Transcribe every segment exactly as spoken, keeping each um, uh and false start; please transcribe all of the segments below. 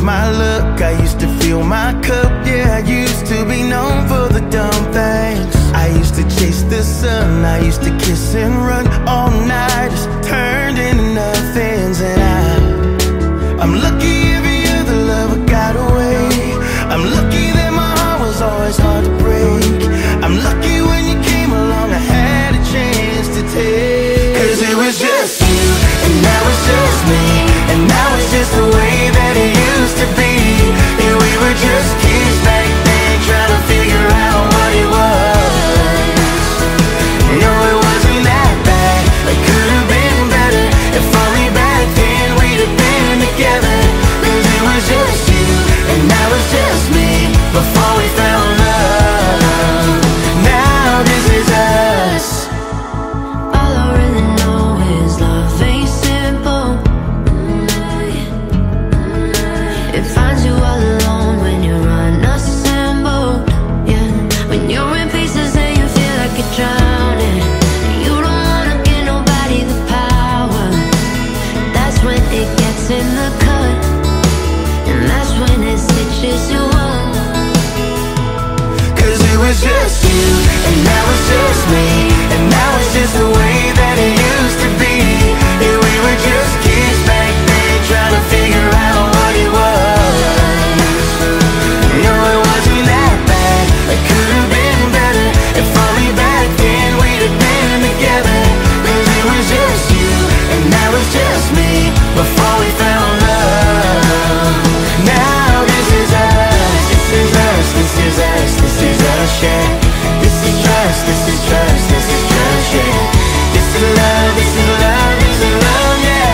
my look, I used to fill my cup. Yeah, I used to be known for the dumb things. I used to chase the sun, I used to kiss and run all night, just turned into nothings. And I, I'm lucky every other lover got away. I'm lucky that my heart was always hard to break. I'm lucky when you came along, I had a chance to take. Cause it was just you, and now it's just me, and now it's just the way that it used to be. And we were just kids back then, trying to figure out what it was. No, it wasn't that bad, it could have been better. If only back then we'd have been together. Cause it was just you, and now it's just me, before we found love. Now this is us. All I really know is love ain't simple. It finds you all alone when you're unassembled. Yeah, when you're in pieces and you feel like you're drowning, you don't wanna give nobody the power. That's when it gets in the cut, and that's when it stitches you up. Cause it was just you, and now it's just me, and now it's just the way that it used to be. And we were just kids back then, trying to figure out what it was. No, it wasn't that bad, it could have been better. If only back then we'd have been together. Cause it was just you, and now it's just me, before we found love. Now this is us, this is us, this is us, this is us, yeah. This is trust, this is trust, this is trust, yeah. This is love, this is love, this is love, yeah.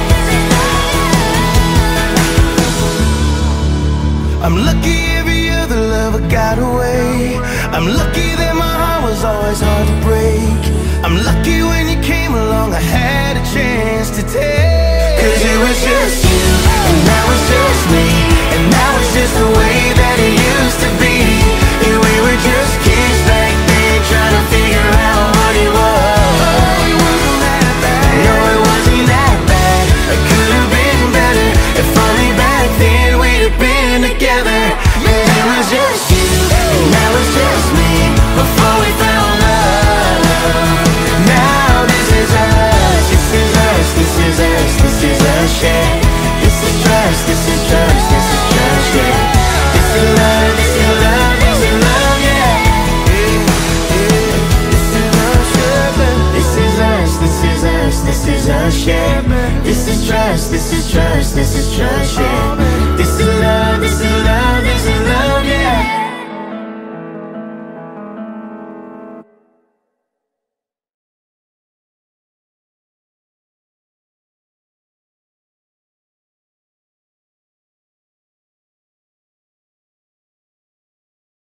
I'm lucky every other lover got away. I'm lucky that my heart was always hard to break. I'm lucky when you came along, I had a chance to take. Cause it was just you, and now it's just me, and now it's just the way that it used to be. And we were just kids back then, trying to figure out what it was. It wasn't that bad. No, it wasn't that bad, it could have been better. If only back then we'd have been together. Cause it was just you, and now it's just me, before we found love. Now this is us, this is us, this is us, this is us, yeah. This is trust, this is trust, this is trust, yeah. This is love, this is love, this is love, yeah. This is us, yeah. This is us, this is us, this is us, yeah. This is trust, this is trust, this is trust, yeah.